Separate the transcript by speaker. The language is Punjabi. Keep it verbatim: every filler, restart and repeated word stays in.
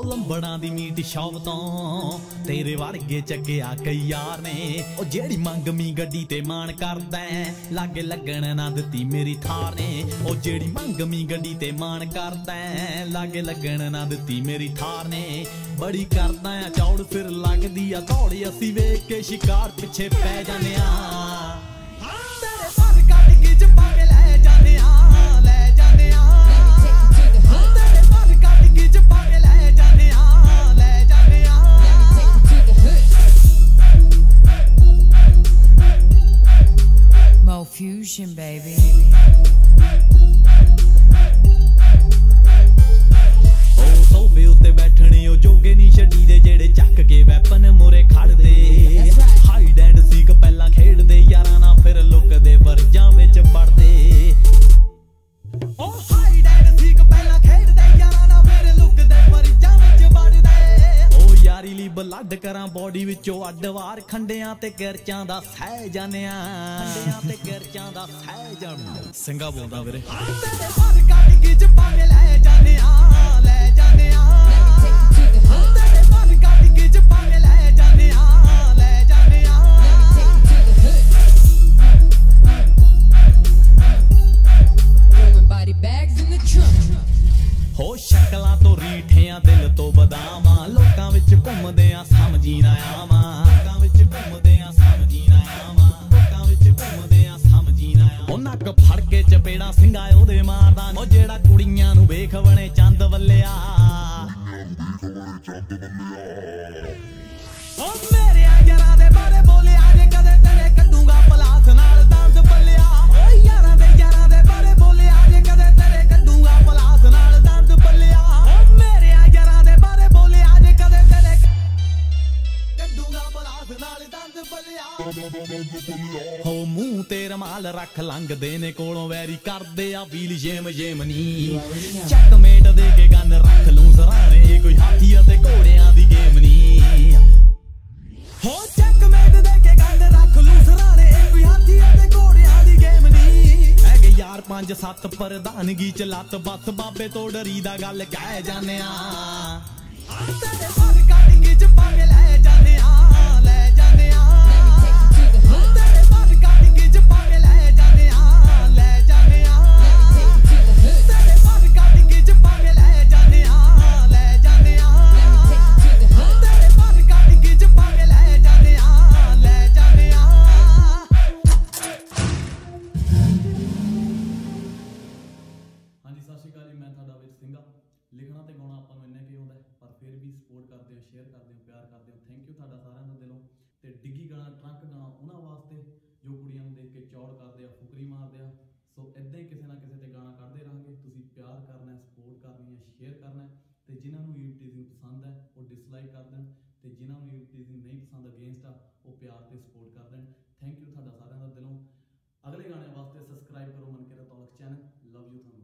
Speaker 1: लंबड़ा दी मीट शॉप तो तेरे वर्गे चग्गिया कई यार ने ओ जेड़ी मंगमी गड्डी ते मान करदा लागे लगन ना दित्ती मेरी थार ने ओ जेड़ी मंगमी गड्डी ते मान करदा लागे लगन ना दित्ती मेरी थार ने बड़ी करदा आ चौड़ फिर लगदी आ दौड़ असी वेख के शिकार पिछे पै जाने आ तेरे पर कट गिच पाके ले जाने आ ले जाने आ तेरे पर कट गिच पाके ले जाने आ ले जाने आ
Speaker 2: Mo Fusion baby
Speaker 1: सोफे उत्ते बैठने ओ जोगे नी छड्डी दे जेड़े चक के वैपन मोरे खड़दे हाइड एंड सीक पहला खेडदे यारां ना फिर लुकदे वरजां विच पड़दे ओ हाइड एंड सीक पहला खेडदे यारां ना फिर लुकदे वरजां विच पड़दे ओ यारी ली ब्लड करां बॉडी विचों अड्ड वार खंडियां ते गिरचां दा सह जानिया खंडियां ते गिरचां दा सह जानिया ਸਿੰਘਾ ਬੋਲਦਾ ਵੀਰੇ तेरे पर कट गिच पाके ले जाने आ ले जाने आ तेरे पर कट गिच पाके ले जाने आ ले जाने आ
Speaker 2: throwing body bags in the trunk
Speaker 1: हो शक्लां तो रीठियां दिल तो बदामां लोकां विच घुमदे आ समझी ना आवां लोकां विच घुमदे आ समझी ना आवां लोकां विच घुमदे आ समझी ना आवां ओ नक फड़ के चपेड़ा ਸਿੰਘਾ ਉਹਦੇ ਮਾਰਦਾ ਉਹ ਜਿਹੜਾ ਕੁੜੀਆਂ ਨੂੰ ਵੇਖ ਬਣੇ ਚੰਦ ਵੱਲਿਆ ਓ ਮੇਰੇ ਯਾਰਾਂ ਦੇ ਬਾਰੇ ਬੋਲਿਆ ਜੇ ਕਦੇ ਤੇਰੇ ਕੱਢੂਗਾ ਪਲਾਸ ਨਾਲ ਦੰਦ ਬੱਲਿਆ ਓ ਯਾਰਾਂ ਦੇ ਯਾਰਾਂ ਦੇ ਬਾਰੇ ਬੋਲਿਆ ਜੇ ਕਦੇ ਤੇਰੇ ਕੱਢੂਗਾ ਪਲਾਸ ਨਾਲ ਦੰਦ ਬੱਲਿਆ ਓ ਮੇਰੇ ਯਾਰਾਂ ਦੇ ਬਾਰੇ ਬੋਲਿਆ ਜੇ ਕਦੇ ਤੇਰੇ ਕੱਢੂਗਾ ਪਲਾਸ ਨਾਲ ਦੰਦ ਬੱਲਿਆ ਹੋ ਮੂੰਹ ਤੇ ਰਮਾਲ ਰੱਖ ਲੰਘਦੇ ਨੇ ਕੋਲੋਂ ਵੈਰੀ ਕਰਦੇ ਆ ਵੀਲ ਜੇਮ ਜੇਮ ਨੀ ਚੱਕਮੇਟ ਦੇ ਕੇ ਗੰਨ ਰੱਖ ਲੂੰ ਸਰਾਣੇ ਕੋਈ ਹਾਥੀ ਅਤੇ ਘੋੜਿਆਂ ਦੀ ਗੇਮ ਨੀ ਹੋ ਚੱਕਮੇਟ ਦੇ ਕੇ ਗੰਨ ਰੱਖ ਲੂੰ ਸਰਾਣੇ ਕੋਈ ਹਾਥੀ ਅਤੇ ਘੋੜਿਆਂ ਦੀ ਗੇਮ ਨੀ ਹੈਗੇ ਯਾਰ ਪੰਜ ਸੱਤ ਪ੍ਰਧਾਨਗੀ ਚ ਲੱਤ ਬੱਸ ਬਾਬੇ ਤੋਂ ਡਰੀ ਦਾ ਗੱਲ ਕਹਿ ਜਾਂਦੇ ਆ ਤੇਰੇ ਪਰ ਕੱਟ ਗਿਚ ਪਾਕੇ ਲੈ ਜਾਂਦੇ ਆ ਲੈ ਜਾਂਦੇ ਆ ਤੇਰੇ ਪਰ ਕੱਟ ਗਿਚ ਪਾਕੇ ਲੈ ਜਾਂਦੇ ਆ ਲੈ ਜਾਂਦੇ ਆ ਤੇਰੇ ਪਰ ਕੱਟ ਗਿਚ ਪਾਕੇ ਲੈ ਜਾਂਦੇ ਆ ਲੈ ਜਾਂਦੇ ਆ ਤੇਰੇ ਪਰ ਕੱਟ ਗਿਚ ਪਾਕੇ ਲੈ ਜਾਂਦੇ ਆ ਲੈ ਜਾਂਦੇ ਆ ਹਾਂਜੀ ਸਤਿ ਸ਼੍ਰੀ ਅਕਾਲ ਜੀ ਮੈਂ ਤੁਹਾਡਾ ਵੀਰ ਸਿੰਘਾ ਲਿਖਣਾ ਤੇ ਗਾਉਣਾ ਆਪਾਂ ਨੂੰ ਇੰਨਾ ਕੀ ਹੁੰਦਾ ਪਰ ਫਿਰ ਵੀ ਸਪੋਰਟ ਕਰਦੇ ਹੋ ਸ਼ੇਅਰ ਕਰਦੇ ਹੋ ਪਿਆਰ ਕਰਦੇ ਹੋ ਥੈਂਕ ਯੂ ਤੁਹਾਡਾ ਸਾਰਿਆਂ ਦਾ ਦਿਲੋਂ ਤੇ ਡਿੱਗੀ ਗਾਣਾ ਟਰੰਕ ਗਾਣਾ ਉਹਨਾਂ ਵਾਸਤੇ ਜੋ ਕੁੜੀਆਂ ਨੂੰ ਦੇਖ ਕੇ ਚੌੜ ਕਰਦੇ ਆ ਫੁਕਰੀ ਮਾਰਦੇ ਆ ਸੋ ਇਦਾਂ ਹੀ ਕਿਸੇ ਨਾ ਕਿਸੇ ਤੇ ਗਾਣਾ ਕੱਢਦੇ ਰਹਾਂਗੇ ਤੁਸੀਂ ਪਿਆਰ ਕਰਨਾ ਸਪੋਰਟ ਕਰਨੀ ਹੈ ਸ਼ੇਅਰ ਕਰਨਾ ਤੇ ਜਿਨ੍ਹਾਂ ਨੂੰ ਈਵ ਟੀਜ਼ਿੰਗ ਪਸੰਦ ਹੈ ਉਹ ਡਿਸਲਾਈਕ ਕਰ ਦੇਣ ਤੇ ਜਿਨ੍ਹਾਂ ਨੂੰ ਈਵ ਟੀਜ਼ਿੰਗ ਨਹੀਂ ਪਸੰਦ ਅਗੇਂਸਟ ਆ ਉਹ ਪਿਆਰ ਤੇ ਸਪੋਰਟ ਕਰ ਦੇਣ ਥੈਂਕ ਯੂ ਤੁਹਾਡਾ ਸਾਰਿਆਂ ਦਾ ਦਿਲੋਂ ਅਗਲੇ ਗਾਣੇ ਵਾਸਤੇ ਸਬਸਕ੍ਰਾਈਬ ਕਰੋ ਮਨ ਕੇ ਰਤੌਲਕ ਚੈਨਲ ਲਵ ਯੂ।